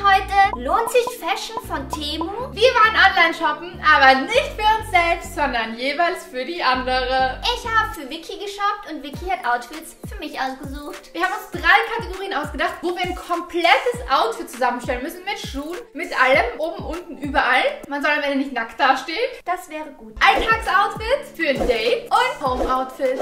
heute lohnt sich Fashion von Temu. Wir waren online shoppen, aber nicht für uns selbst, sondern jeweils für die andere. Ich habe für Vicky geshoppt und Vicky hat Outfits für mich ausgesucht. Wir haben uns 3 Kategorien ausgedacht, wo wir ein komplettes Outfit zusammenstellen müssen. Mit Schuhen, mit allem, oben, unten, überall. Man soll am Ende nicht nackt dastehen. Das wäre gut. Alltagsoutfit für ein Date und Home-Outfit.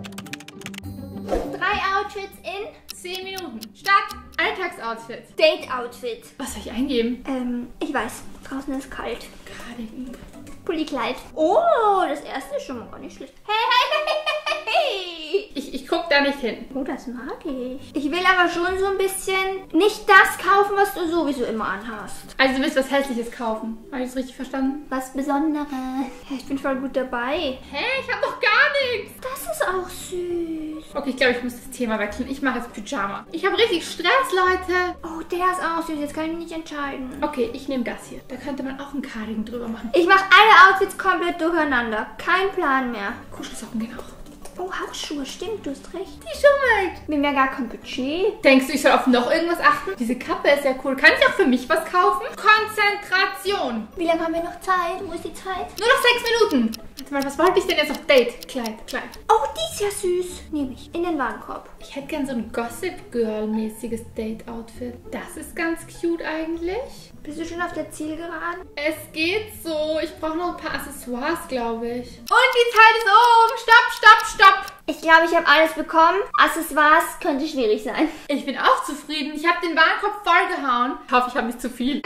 3 Outfits in 10 Minuten. Start. Alltagsoutfit. Date-Outfit. Was soll ich eingeben? Ich weiß. Draußen ist kalt. Cardigan. Pullikleid. Oh, das erste ist schon mal gar nicht schlecht. Hey. Ich guck da nicht hin. Oh, das mag ich. Ich will aber schon so ein bisschen nicht das kaufen, was du sowieso immer anhast. Also du willst was Hässliches kaufen. Habe ich das richtig verstanden? Was Besonderes. Ich bin voll gut dabei. Hä? Ich hab doch gar nichts. Das ist auch süß. Okay, ich glaube, ich muss das Thema wechseln. Ich mache jetzt Pyjama. Ich habe richtig Stress, Leute. Oh, der ist auch süß. Jetzt kann ich mich nicht entscheiden. Okay, ich nehme das hier. Da könnte man auch einen Cardigan drüber machen. Ich mache alle Outfits komplett durcheinander. Kein Plan mehr. Kuschelsocken gehen auch. Oh, Hausschuhe, stimmt, du hast recht. Die schummelt. Wir haben ja gar kein Budget. Denkst du, ich soll auf noch irgendwas achten? Diese Kappe ist ja cool. Kann ich auch für mich was kaufen? Konzentration. Wie lange haben wir noch Zeit? Wo ist die Zeit? Nur noch 6 Minuten. Warte mal, was wollte ich denn jetzt auf Date? Kleid. Oh, die ist ja süß. Nehme ich. In den Warenkorb. Ich hätte gern so ein Gossip Girl-mäßiges Date-Outfit. Das ist ganz cute eigentlich. Bist du schon auf der Zielgeraden? Es geht so. Ich brauche noch ein paar Accessoires, glaube ich. Und die Zeit ist um. Stopp. Ich glaube, ich habe alles bekommen. Accessoires könnte schwierig sein. Ich bin auch zufrieden. Ich habe den Warenkorb vollgehauen. Ich hoffe, ich habe nicht zu viel.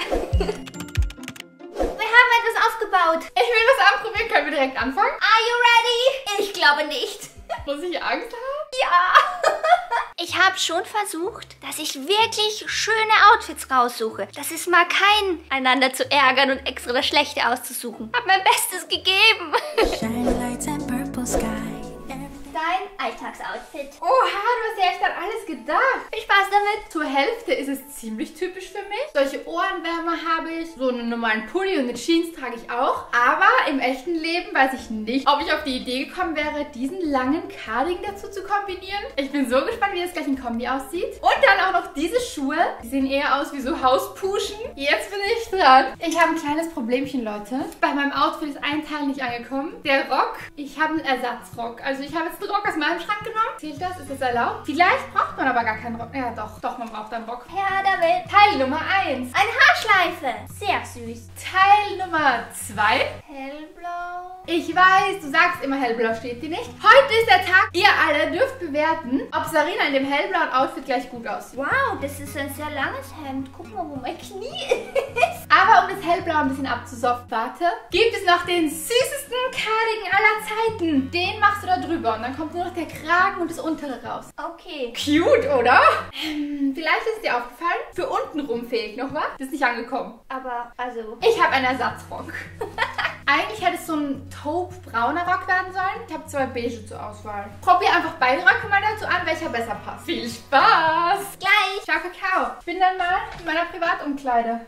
Wir haben etwas aufgebaut. Ich will was anprobieren. Können wir direkt anfangen? Are you ready? Ich glaube nicht. Muss ich Angst haben? Ja. Ich habe schon versucht, dass ich wirklich schöne Outfits raussuche. Das ist mal kein einander zu ärgern und extra das Schlechte auszusuchen. Hab mein Bestes gegeben. Dein Alltagsoutfit. Oha, du hast ja echt an alles gedacht. Viel Spaß damit. Zur Hälfte ist es ziemlich typisch für mich. Solche Ohrenwärmer habe ich. So einen normalen Pulli und eine Jeans trage ich auch. Aber im echten Leben weiß ich nicht, ob ich auf die Idee gekommen wäre, diesen langen Cardigan dazu zu kombinieren. Ich bin so gespannt, wie das gleich in Kombi aussieht. Und dann auch noch diese Schuhe. Die sehen eher aus wie so Hauspuschen. Jetzt bin ich dran. Ich habe ein kleines Problemchen, Leute. Bei meinem Outfit ist ein Teil nicht angekommen. Der Rock. Ich habe einen Ersatzrock. Also ich habe jetzt einen Rock aus meinem Schrank genommen. Zählt das? Ist das erlaubt? Vielleicht braucht man aber gar keinen Rock. Ja, doch, man braucht einen Rock. Herr der Welt. Teil Nummer 1. Eine Haarschleife. Sehr süß. Teil Nummer 2. Hellblau. Ich weiß, du sagst immer hellblau steht dir nicht. Heute ist der Tag. Ihr alle dürft bewerten, ob Sarina in dem hellblauen Outfit gleich gut aussieht. Wow, das ist ein sehr langes Hemd. Guck mal, wo mein Knie ist. Aber um das hellblau ein bisschen abzusoften, warte, gibt es noch den süßesten Cardigan aller Zeiten. Den machst du da drüber und dann kommt nur noch der Kragen und das untere raus. Okay. Cute, oder? Vielleicht ist es dir aufgefallen, für unten rum fehlt noch was. Das ist nicht angekommen. Aber, also... Ich habe einen Ersatzrock. Eigentlich hätte es so ein taupe-brauner Rock werden sollen. Ich habe 2 beige zur Auswahl. Probier einfach beide Röcke mal dazu an, welcher besser passt. Viel Spaß! Gleich! Ciao, Kakao. Ich bin dann mal in meiner Privatumkleide.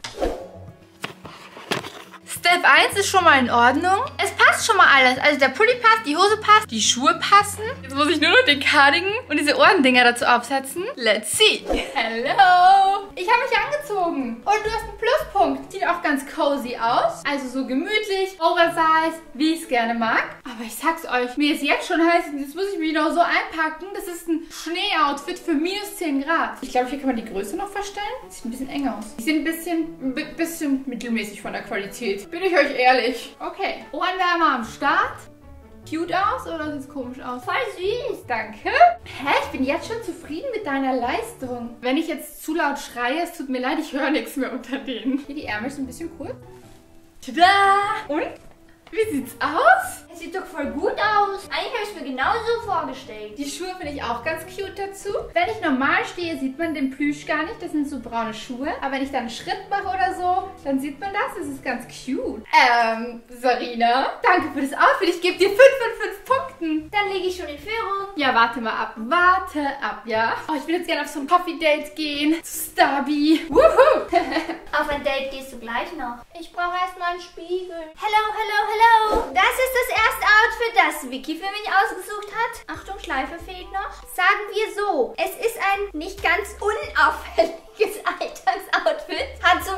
Step 1 ist schon mal in Ordnung. Es passt schon mal alles. Also der Pulli passt, die Hose passt, die Schuhe passen. Jetzt muss ich nur noch den Cardigan und diese Ohrendinger dazu aufsetzen. Let's see. Hello. Ich habe mich angezogen. Und du hast einen Pluspunkt. Sieht auch ganz cozy aus. Also so gemütlich, oversized, wie ich es gerne mag. Aber ich sag's euch, mir ist jetzt schon heiß. Jetzt muss ich mich noch so einpacken. Das ist ein Schneeoutfit für minus 10 Grad. Ich glaube, hier kann man die Größe noch verstellen. Sieht ein bisschen eng aus. Die sind ein bisschen mittelmäßig von der Qualität. Bin ich euch ehrlich. Okay. Ohrenwärmer am Start. Cute aus oder sieht es komisch aus? Voll süß. Danke. Hä? Ich bin jetzt schon zufrieden mit deiner Leistung. Wenn ich jetzt zu laut schreie, es tut mir leid, ich höre nichts mehr unter denen. Hier die Ärmel sind ein bisschen kurz. Tada! Und? Wie sieht's aus? Es sieht doch voll gut aus. Eigentlich habe ich es mir genauso vorgestellt. Die Schuhe finde ich auch ganz cute dazu. Wenn ich normal stehe, sieht man den Plüsch gar nicht. Das sind so braune Schuhe. Aber wenn ich dann einen Schritt mache oder so, dann sieht man das. Das ist ganz cute. Sarina, danke für das Outfit. Ich gebe dir 5 von 5 Punkten. Dann lege ich schon in Führung. Ja, warte mal ab. Warte ab, ja. Oh, ich will jetzt gerne auf so ein Coffee-Date gehen. Zu Starby. Woohoo! Auf ein Date gehst du gleich noch. Ich brauche erstmal einen Spiegel. Hello. Das ist das erste Outfit, das Vicky für mich ausgesucht hat. Achtung, Schleife fehlt noch. Sagen wir so, es ist ein nicht ganz unauffälliges Alltagsoutfit. Hat so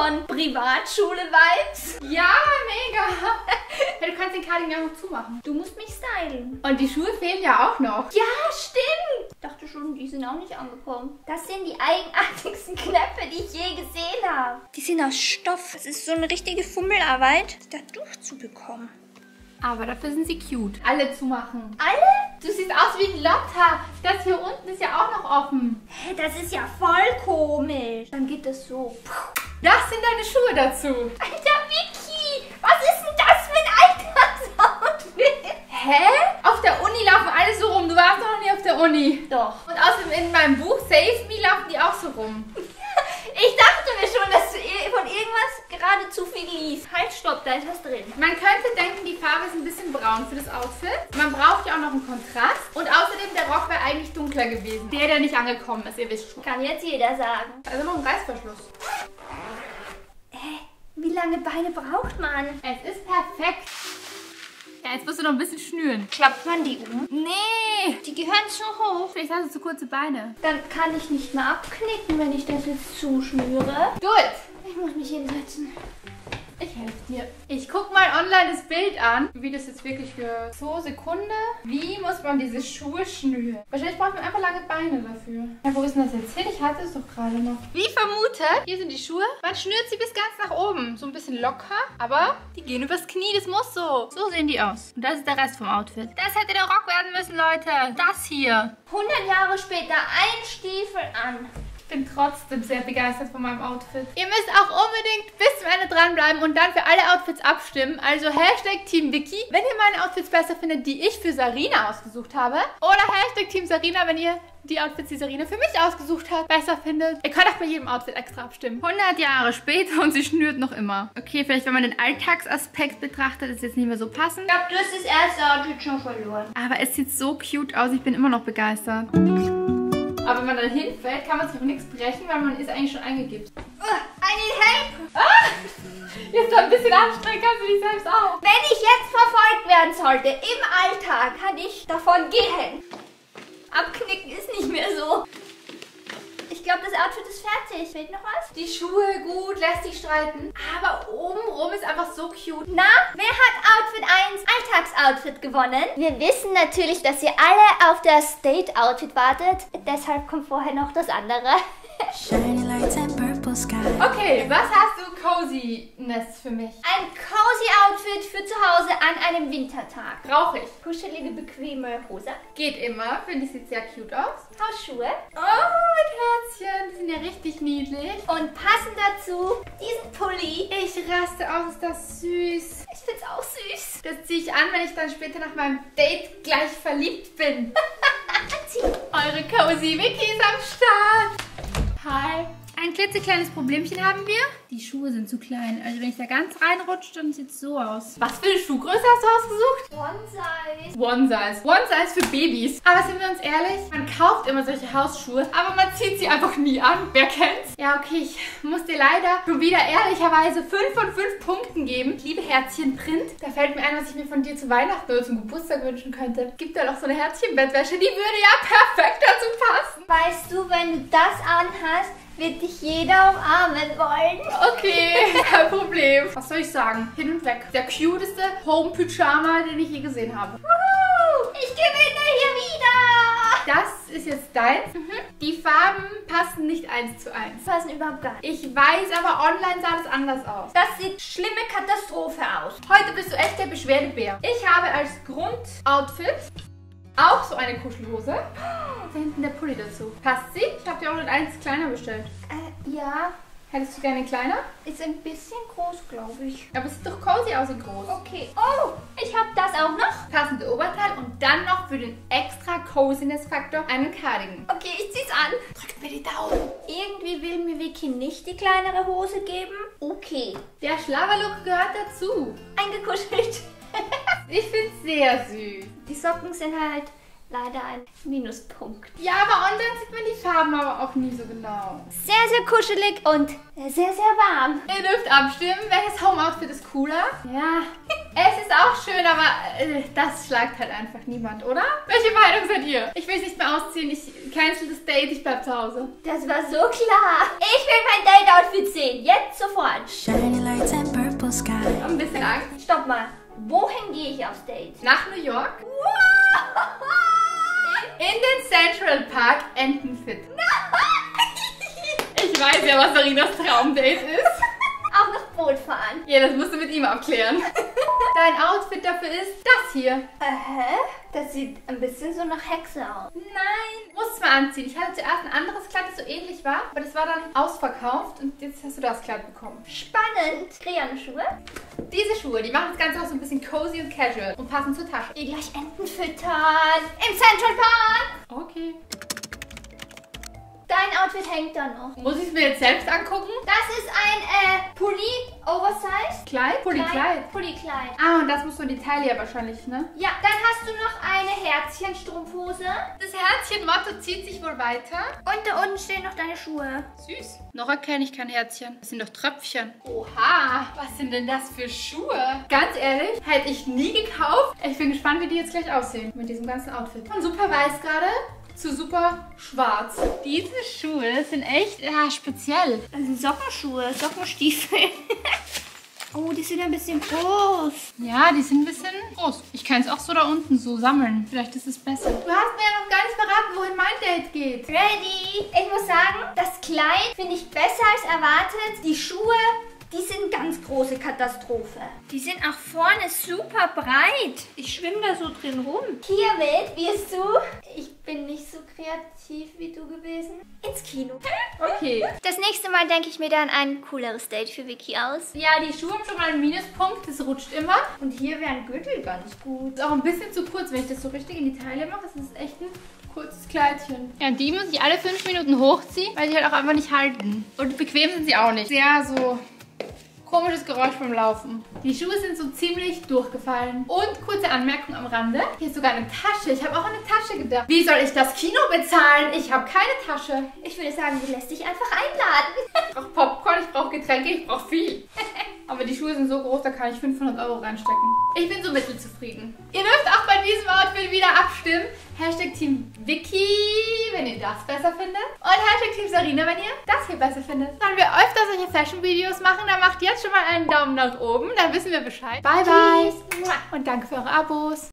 von Privatschule-Vibes. Ja, mega. Ja, du kannst den Cardigan ja noch zumachen. Du musst mich stylen. Und die Schuhe fehlen ja auch noch. Ja, stimmt. Ich dachte schon, die sind auch nicht angekommen. Das sind die eigenartigsten Knöpfe, die ich je gesehen habe. Die sind aus Stoff. Das ist so eine richtige Fummelarbeit, da durchzubekommen. Aber dafür sind sie cute. Alle zumachen. Alle? Du siehst aus wie ein Lotta. Das hier unten ist ja auch noch offen. Hä, das ist ja voll komisch. Dann geht das so. Das sind deine Schuhe dazu. Alter Vicky, was ist denn das für ein Alltagsoutfit? Hä? Auf der Uni laufen alle so rum. Du warst doch noch nie auf der Uni. Doch. Und außerdem in meinem Buch Save Me laufen die auch so rum. Ich dachte mir schon, dass du von irgendwas gerade zu viel liest. Halt, stopp, da ist was drin. Man könnte denken, die Farbe ist ein bisschen braun für das Outfit. Man braucht ja auch noch einen Kontrast. Und außerdem, der Rock wäre eigentlich dunkler gewesen. Der nicht angekommen ist, ihr wisst schon. Kann jetzt jeder sagen. Also noch ein Reißverschluss. Wie lange Beine braucht man? Es ist perfekt. Ja, jetzt musst du noch ein bisschen schnüren. Klappt man die um? Nee. Die gehören zu hoch. Vielleicht hast du zu kurze Beine. Dann kann ich nicht mehr abknicken, wenn ich das jetzt zuschnüre. Do it. Ich muss mich hinsetzen. Ich helfe dir. Ich guck mal online das Bild an, wie das jetzt wirklich für so Sekunde. Wie muss man diese Schuhe schnüren? Wahrscheinlich braucht man einfach lange Beine dafür. Ja, wo ist denn das jetzt hin? Ich hatte es doch gerade noch. Wie vermutet, hier sind die Schuhe. Man schnürt sie bis ganz nach oben. So ein bisschen locker, aber die gehen übers Knie. Das muss so. So sehen die aus. Und das ist der Rest vom Outfit. Das hätte der Rock werden müssen, Leute. Das hier. 100 Jahre später, ein Stiefel an. Ich bin trotzdem sehr begeistert von meinem Outfit. Ihr müsst auch unbedingt bis zum Ende dranbleiben und dann für alle Outfits abstimmen. Also Hashtag Team Vicky, wenn ihr meine Outfits besser findet, die ich für Sarina ausgesucht habe. Oder Hashtag Team Sarina, wenn ihr die Outfits, die Sarina für mich ausgesucht hat, besser findet. Ihr könnt auch bei jedem Outfit extra abstimmen. 100 Jahre später und sie schnürt noch immer. Okay, vielleicht wenn man den Alltagsaspekt betrachtet, ist jetzt nicht mehr so passend. Ich glaube, du hast das erste Outfit schon verloren. Aber es sieht so cute aus, ich bin immer noch begeistert. Aber wenn man dann hinfällt, kann man sich auch nichts brechen, weil man ist eigentlich schon eingegipst. I need help! Jetzt ein bisschen anstrengend, kannst du dich selbst auch. Wenn ich jetzt verfolgt werden sollte im Alltag, kann ich davon gehen. Abknicken ist nicht mehr so. Ich glaube, das Outfit ist fertig. Fehlt noch was? Die Schuhe, gut, lässt sich streiten. Aber obenrum ist einfach so cute. Na, wer hat Outfit 1 Alltagsoutfit gewonnen? Wir wissen natürlich, dass ihr alle auf das Date-Outfit wartet. Deshalb kommt vorher noch das andere. Shiny lights and purple sky. Okay, was hast du Coziness für mich? Ein cozy Outfit für zu Hause an einem Wintertag. Brauche ich. Kuschelige, bequeme Hose. Geht immer, finde ich, sieht sehr cute aus. Hausschuhe. Oh, mit Herzchen, die sind ja richtig niedlich. Und passend dazu diesen Pulli. Ich raste aus, ist das süß. Ich find's auch süß. Das ziehe ich an, wenn ich dann später nach meinem Date gleich verliebt bin. Eure Cozy Vicky ist am Start. Hi. Ein klitzekleines Problemchen haben wir. Die Schuhe sind zu klein. Also wenn ich da ganz reinrutsche, dann sieht es so aus. Was für eine Schuhgröße hast du ausgesucht? One size. One size. One size für Babys. Aber sind wir uns ehrlich? Man kauft immer solche Hausschuhe, aber man zieht sie einfach nie an. Wer kennt's? Ja, okay, ich muss dir leider schon wieder ehrlicherweise 5 von 5 Punkten geben. Ich liebe Herzchenprint. Da fällt mir ein, was ich mir von dir zu Weihnachten oder zum Geburtstag wünschen könnte. Gibt da noch so eine Herzchenbettwäsche, die würde ja perfekt dazu passen. Weißt du, wenn du das anhast, wird dich jeder umarmen wollen. Okay, kein Problem. Was soll ich sagen? Hin und weg. Der cuteste Home-Pyjama, den ich je gesehen habe. Ich gewinne hier wieder. Das ist jetzt deins. Die Farben passen nicht 1 zu 1. Passen überhaupt gar nicht. Ich weiß, aber online sah das anders aus. Das sieht schlimme Katastrophe aus. Heute bist du echt der Beschwerdebär. Ich habe als Grundoutfit auch so eine Kuschelhose. Da hinten der Pulli dazu. Passt sie? Ich habe dir auch mit 1 kleiner bestellt. Ja, Hättest du gerne einen kleiner? ist ein bisschen groß, glaube ich. Aber es sieht doch cozy aus und groß. Okay. Oh, ich habe das auch noch. Passende Oberteil und dann noch für den extra Coziness-Faktor einen Cardigan. Okay, ich zieh's an. Drückt mir die Daumen. Irgendwie will mir Vicky nicht die kleinere Hose geben. Okay. Der Schlabberlook gehört dazu. Eingekuschelt. Ich finde es sehr süß. Die Socken sind halt leider ein Minuspunkt. Ja, aber online sieht man die Farben aber auch nie so genau. Sehr, sehr kuschelig und sehr, sehr warm. Ihr dürft abstimmen, welches Home-Outfit ist cooler. Ja, es ist auch schön, aber das schlagt halt einfach niemand, oder? Welche Meinung seid ihr? Ich will es nicht mehr ausziehen, ich cancel das Date, ich bleib zu Hause. Das war so klar. Ich will mein Date-Outfit sehen. Jetzt sofort. Shiny lights and purple sky. Ich hab ein bisschen Angst. Stopp mal. Wohin gehe ich aufs Date? Nach New York. In den Central Park Entenfit. Ich weiß ja, was Sarinas Traumdate ist. Auch noch Boot fahren. Ja, das musst du mit ihm abklären. Dein Outfit dafür ist das hier. Hä? Das sieht ein bisschen so nach Hexe aus. Nein, musst es mal anziehen. Ich hatte zuerst ein anderes Kleid, das so ähnlich war, aber das war dann ausverkauft und jetzt hast du das Kleid bekommen. Spannend. Kreonschuhe. Diese Schuhe, die machen das Ganze auch so ein bisschen cozy und casual und passen zur Tasche. Ihr gleich Enten füttern. Im Central Park. Okay. Dein Outfit hängt da noch. Muss ich es mir jetzt selbst angucken? Das ist ein Pulli Oversize. Kleid? Pulli-Kleid. Pulli-Kleid. Ah, und das muss so die Taille wahrscheinlich, ne? Ja, dann hast du noch eine Herzchenstrumpfhose. Das Herzchen-Motto zieht sich wohl weiter. Und da unten stehen noch deine Schuhe. Süß. Noch erkenne ich kein Herzchen. Das sind doch Tröpfchen. Oha, was sind denn das für Schuhe? Ganz ehrlich, hätte ich nie gekauft. Ich bin gespannt, wie die jetzt gleich aussehen mit diesem ganzen Outfit. Von super weiß gerade zu super schwarz. Diese Schuhe sind echt speziell. Das sind Sockenschuhe, Sockenstiefel. Oh, die sind ein bisschen groß. Ja, die sind ein bisschen groß. Ich kann es auch so da unten so sammeln. Vielleicht ist es besser. Du hast mir ja noch gar nicht verraten, wohin mein Date geht. Ready. Ich muss sagen, das Kleid finde ich besser als erwartet. Die Schuhe, die sind ganz große Katastrophe. Die sind auch vorne super breit. Ich schwimme da so drin rum. Hiermit wirst du, ich bin nicht so kreativ wie du gewesen, ins Kino. Okay. Das nächste Mal denke ich mir dann ein cooleres Date für Vicky aus. Ja, die Schuhe haben schon mal einen Minuspunkt. Das rutscht immer. Und hier wäre ein Gürtel ganz gut. Ist auch ein bisschen zu kurz, wenn ich das so richtig in die Taille mache. Das ist echt ein kurzes Kleidchen. Ja, die muss ich alle 5 Minuten hochziehen, weil die halt auch einfach nicht halten. Und bequem sind sie auch nicht. Sehr so komisches Geräusch beim Laufen. Die Schuhe sind so ziemlich durchgefallen. Und kurze Anmerkung am Rande. Hier ist sogar eine Tasche. Ich habe auch an eine Tasche gedacht. Wie soll ich das Kino bezahlen? Ich habe keine Tasche. Ich würde sagen, du lässt dich einfach einladen. Ich brauche Popcorn, ich brauche Getränke, ich brauche viel. Aber die Schuhe sind so groß, da kann ich 500 € reinstecken. Ich bin so mittelzufrieden. Ihr dürft auch bei diesem Outfit wieder abstimmen. Hashtag Team Vicky, wenn ihr das besser findet. Und Hashtag Team Sarina, wenn ihr das hier besser findet. Wenn wir öfter solche Fashion-Videos machen, dann macht jetzt schon mal einen Daumen nach oben. Dann wissen wir Bescheid. Bye, bye. Und danke für eure Abos.